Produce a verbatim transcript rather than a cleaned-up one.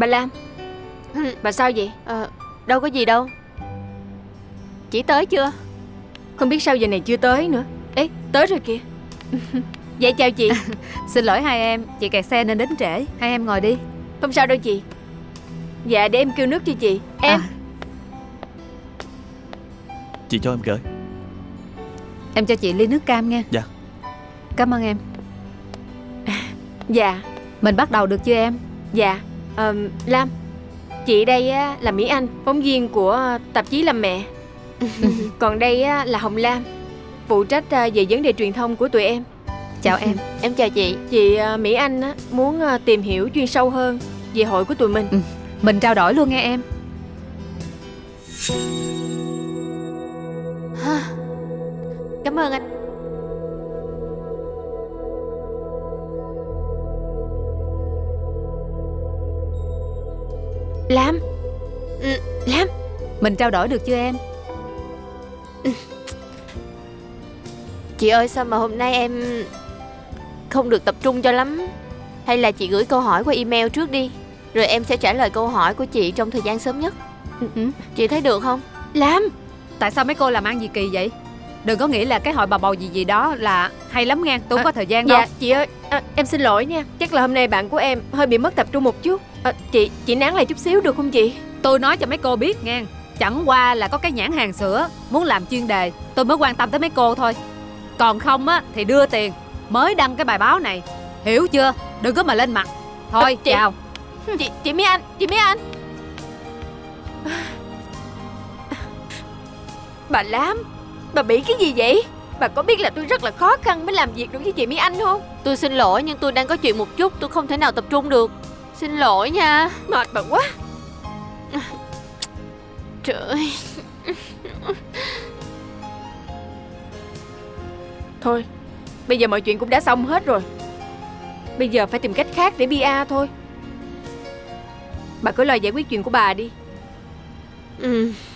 Bà Lam, bà sao vậy? À, đâu có gì đâu. Chị tới chưa? Không biết sao giờ này chưa tới nữa. Ê, tới rồi kìa. Dạ chào chị. Xin lỗi hai em, chị kẹt xe nên đến trễ. Hai em ngồi đi. Không sao đâu chị. Dạ để em kêu nước cho chị. Em à. Chị cho em gửi. Em cho chị ly nước cam nha. Dạ. Cảm ơn em. Dạ. Mình bắt đầu được chưa em? Dạ. à, Lam, chị đây á, là Mỹ Anh, phóng viên của tạp chí Làm Mẹ. Còn đây á, là Hồng Lam, phụ trách về vấn đề truyền thông của tụi em. Chào em. Em chào chị. Chị Mỹ Anh á, muốn tìm hiểu chuyên sâu hơn về hội của tụi mình. ừ. Mình trao đổi luôn nghe em. Cảm ơn anh. Lam. ừ, Lam, mình trao đổi được chưa em? Chị ơi, sao mà hôm nay em không được tập trung cho lắm? Hay là chị gửi câu hỏi qua email trước đi, rồi em sẽ trả lời câu hỏi của chị trong thời gian sớm nhất. ừ. Chị thấy được không? Lam, tại sao mấy cô làm ăn gì kỳ vậy? Đừng có nghĩ là cái hội bà bầu gì gì đó là hay lắm nha. Tôi không à, có thời gian đâu. Dạ chị ơi, à, em xin lỗi nha. Chắc là hôm nay bạn của em hơi bị mất tập trung một chút. à, Chị, chị nán lại chút xíu được không chị? Tôi nói cho mấy cô biết nha, chẳng qua là có cái nhãn hàng sữa muốn làm chuyên đề, tôi mới quan tâm tới mấy cô thôi. Còn không á thì đưa tiền mới đăng cái bài báo này, hiểu chưa? Đừng có mà lên mặt. Thôi à, chị, chào. Chị, chị Mỹ Anh, chị Mỹ Anh. Bà Lam, bà bị cái gì vậy? Bà có biết là tôi rất là khó khăn mới làm việc được với chị Mỹ Anh không? Tôi xin lỗi nhưng tôi đang có chuyện một chút, tôi không thể nào tập trung được. Xin lỗi nha. Mệt bà quá. Trời ơi. Thôi, bây giờ mọi chuyện cũng đã xong hết rồi. Bây giờ phải tìm cách khác để pê e thôi. Bà cứ lo giải quyết chuyện của bà đi. Ừ.